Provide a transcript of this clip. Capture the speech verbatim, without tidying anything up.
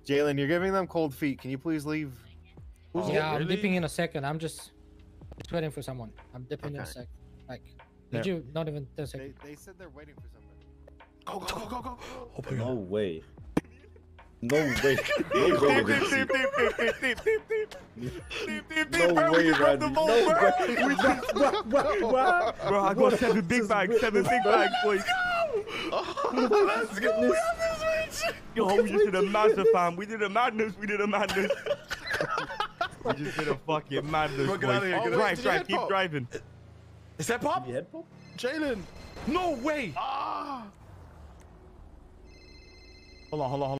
Jalen, you're giving them cold feet. Can you please leave? Oh, yeah, I'm really? dipping in a second. I'm just, just waiting for someone. I'm dipping in a Okay. sec. Like, did Yeah. you? Not even ten They, seconds. they said they're waiting for somebody. Go, go, go, go, go. Oh my No god. way. No way. No way. Deep, deep, deep, deep, deep, deep, deep, deep, deep. Deep, deep, deep, No bro. way, We grabbed the Randy. ball, No bro. way. We just- What, what, what? Bro, I got seven big bags, seven big bags, boys. Let's get this. Yo, we just did a massive fam. We did a madness. We did a madness. We just did a fucking madness, Bro, get boys. out of here, Oh, get out- drive, did your drive, head keep pop? driving. Is that pop? Your head pop? Jalen. No way. Ah. Hold on, hold on, hold on.